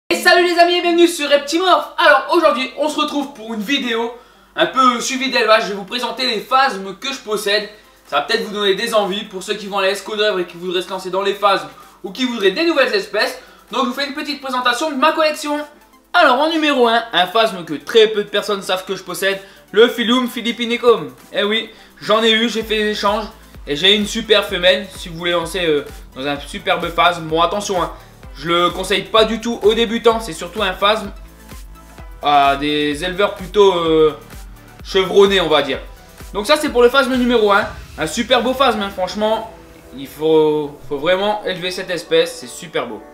Et salut les amis et bienvenue sur Reptimorph. Alors aujourd'hui on se retrouve pour une vidéo un peu suivi d'élevage. Je vais vous présenter les phasmes que je possède. Ça va peut-être vous donner des envies pour ceux qui vont à la Esco d'œuvre et qui voudraient se lancer dans les phasmes ou qui voudraient des nouvelles espèces. Donc je vous fais une petite présentation de ma collection. Alors en numéro 1, un phasme que très peu de personnes savent que je possède, le Phylum philippinicum. Eh oui, j'en ai eu, j'ai fait des échanges et j'ai une super femelle si vous voulez lancer dans un superbe phasme. Bon attention hein, je le conseille pas du tout aux débutants, c'est surtout un phasme à des éleveurs plutôt chevronnés on va dire. Donc ça c'est pour le phasme numéro 1, un super beau phasme hein. Franchement il faut vraiment élever cette espèce, c'est super beau.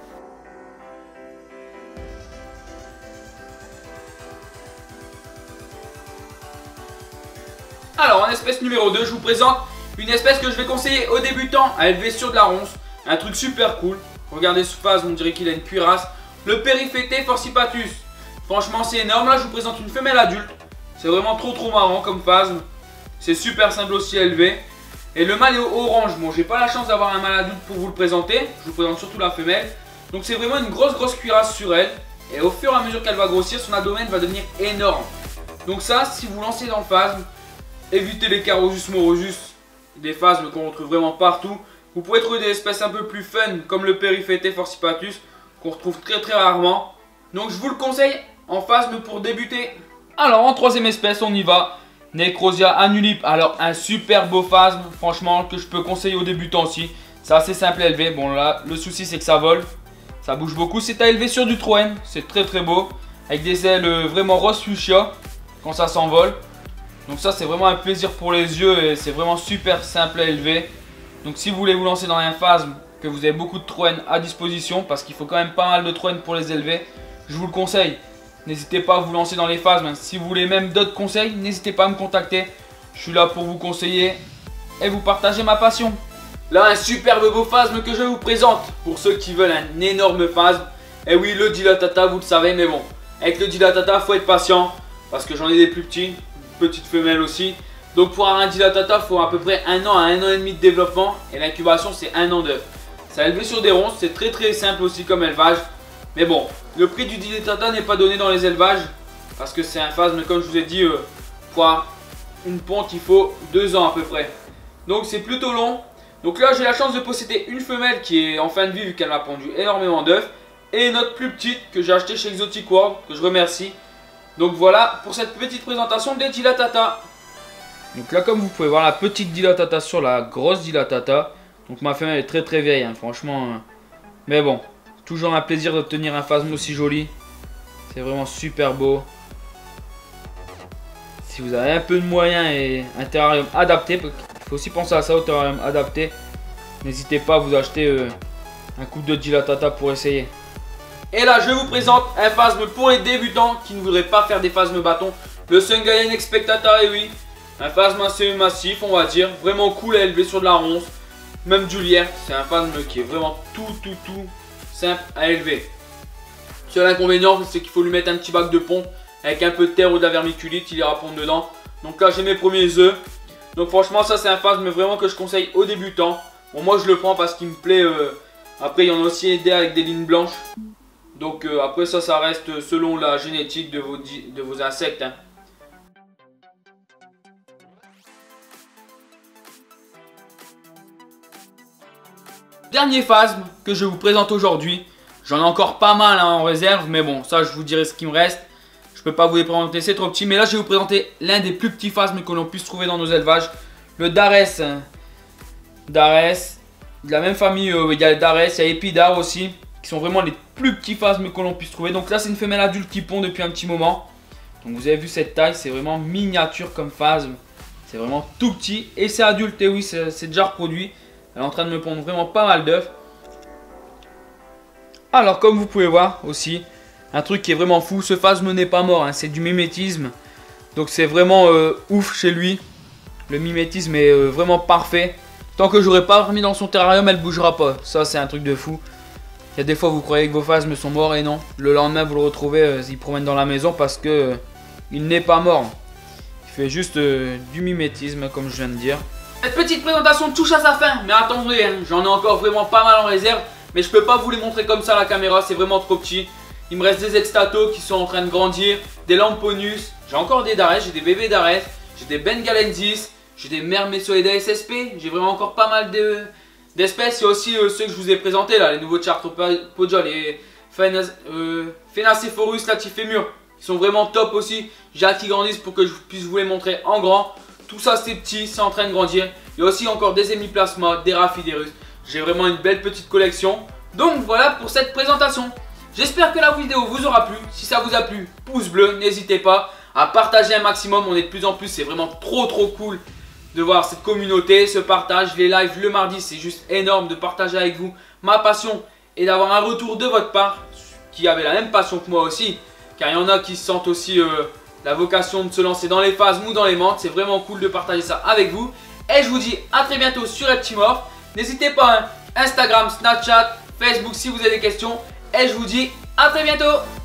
Alors en espèce numéro 2 je vous présente une espèce que je vais conseiller aux débutants à élever sur de la ronce, un truc super cool. Regardez ce phasme, on dirait qu'il a une cuirasse. Le Periphété forcipatus. Franchement c'est énorme, là je vous présente une femelle adulte. C'est vraiment trop marrant comme phasme. C'est super simple aussi à élever. Et le mâle est orange, bon j'ai pas la chance d'avoir un mâle adulte pour vous le présenter. Je vous présente surtout la femelle. Donc c'est vraiment une grosse cuirasse sur elle. Et au fur et à mesure qu'elle va grossir, son abdomen va devenir énorme. Donc ça, si vous lancez dans le phasme, évitez les Carosus morosus, des phasmes qu'on retrouve vraiment partout. Vous pouvez trouver des espèces un peu plus fun comme le Periphété forcipatus qu'on retrouve très rarement. Donc je vous le conseille en phasme pour débuter. Alors en troisième espèce on y va. Necrosia annulip. Alors un super beau phasme franchement que je peux conseiller aux débutants aussi. C'est assez simple à élever. Bon là le souci c'est que ça vole. Ça bouge beaucoup. C'est à élever sur du Troène. C'est très beau. Avec des ailes vraiment rose fuchsia quand ça s'envole. Donc ça c'est vraiment un plaisir pour les yeux et c'est vraiment super simple à élever. Donc si vous voulez vous lancer dans un phasme, que vous avez beaucoup de Troènes à disposition, parce qu'il faut quand même pas mal de Troènes pour les élever, je vous le conseille. N'hésitez pas à vous lancer dans les phasmes. Si vous voulez même d'autres conseils, n'hésitez pas à me contacter. Je suis là pour vous conseiller et vous partager ma passion. Là un superbe beau phasme que je vous présente pour ceux qui veulent un énorme phasme. Et oui le dilatata vous le savez, mais bon, avec le dilatata faut être patient, parce que j'en ai des plus petits, petites femelles aussi. Donc pour avoir un dilatata, il faut à peu près 1 an à 1 an et demi de développement. Et l'incubation c'est 1 an d'œuf. Ça élevé sur des ronces, c'est très simple aussi comme élevage. Mais bon, le prix du dilatata n'est pas donné dans les élevages. Parce que c'est un phasme, comme je vous ai dit, pour une ponte il faut 2 ans à peu près. Donc c'est plutôt long. Donc là j'ai la chance de posséder une femelle qui est en fin de vie vu qu'elle m'a pondu énormément d'œufs. Et une autre plus petite que j'ai acheté chez Exotic World, que je remercie. Donc voilà pour cette petite présentation des dilatata. Donc là comme vous pouvez voir la petite dilatata sur la grosse dilatata. Donc ma femelle est très vieille hein, franchement. Mais bon, toujours un plaisir d'obtenir un phasme aussi joli. C'est vraiment super beau. Si vous avez un peu de moyens et un terrarium adapté, il faut aussi penser à ça, au terrarium adapté. N'hésitez pas à vous acheter un couple de dilatata pour essayer. Et là je vous présente un phasme pour les débutants qui ne voudraient pas faire des phasmes bâtons. Le Sungaian expectata, et oui. Un phasme assez massif on va dire, vraiment cool à élever sur de la ronce. Même du lierre, c'est un phasme qui est vraiment tout simple à élever. Seul inconvénient c'est qu'il faut lui mettre un petit bac de pompe avec un peu de terre ou de la vermiculite, il ira pondre dedans. Donc là j'ai mes premiers œufs. Donc franchement ça c'est un phasme vraiment que je conseille aux débutants. Bon moi je le prends parce qu'il me plaît. Après il y en a aussi des avec des lignes blanches. Donc après ça reste selon la génétique de vos insectes hein. Dernier phasme que je vous présente aujourd'hui. J'en ai encore pas mal hein, en réserve, mais bon, ça je vous dirai ce qui me reste. Je peux pas vous les présenter, c'est trop petit. Mais là, je vais vous présenter l'un des plus petits phasmes que l'on puisse trouver dans nos élevages. Le Dares. Dares. De la même famille, il y a le Dares, il y a Epidar aussi. Qui sont vraiment les plus petits phasmes que l'on puisse trouver. Donc là, c'est une femelle adulte qui pond depuis un petit moment. Donc vous avez vu cette taille, c'est vraiment miniature comme phasme. C'est vraiment tout petit. Et c'est adulte, et oui, c'est déjà reproduit. Elle est en train de me pondre vraiment pas mal d'œufs. Alors comme vous pouvez voir aussi, un truc qui est vraiment fou, ce phasme n'est pas mort, hein, c'est du mimétisme. Donc c'est vraiment ouf chez lui. Le mimétisme est vraiment parfait. Tant que j'aurai pas remis dans son terrarium, elle bougera pas. Ça c'est un truc de fou. Il y a des fois vous croyez que vos phasmes sont morts et non. Le lendemain vous le retrouvez, il promène dans la maison parce que il n'est pas mort. Il fait juste du mimétisme comme je viens de dire. Cette petite présentation touche à sa fin, mais attendez, hein, j'en ai encore vraiment pas mal en réserve. Mais je peux pas vous les montrer comme ça à la caméra, c'est vraiment trop petit. Il me reste des extato qui sont en train de grandir, des lamponus, j'ai encore des Dares, j'ai des bébés Dares, j'ai des Bengalensis, j'ai des Mermesoida SSP, j'ai vraiment encore pas mal d'espèces. Il y a aussi ceux que je vous ai présentés là, les nouveaux Chartropodioles, les Phenacephorus latifémur, qui sont vraiment top aussi. J'ai hâte qu'ils grandissent pour que je puisse vous les montrer en grand. Tout ça c'est petit, c'est en train de grandir. Il y a aussi encore des Hemiplasma, des Rhaphiderus. J'ai vraiment une belle petite collection. Donc voilà pour cette présentation. J'espère que la vidéo vous aura plu. Si ça vous a plu, pouce bleu, n'hésitez pas à partager un maximum. On est de plus en plus, c'est vraiment trop cool de voir cette communauté, ce partage, les lives le mardi. C'est juste énorme de partager avec vous ma passion et d'avoir un retour de votre part qui avait la même passion que moi aussi. Car il y en a qui sentent aussi la vocation de se lancer dans les phases ou dans les menthes. C'est vraiment cool de partager ça avec vous. Et je vous dis à très bientôt sur Reptimorph. N'hésitez pas, hein, Instagram, Snapchat, Facebook si vous avez des questions. Et je vous dis à très bientôt.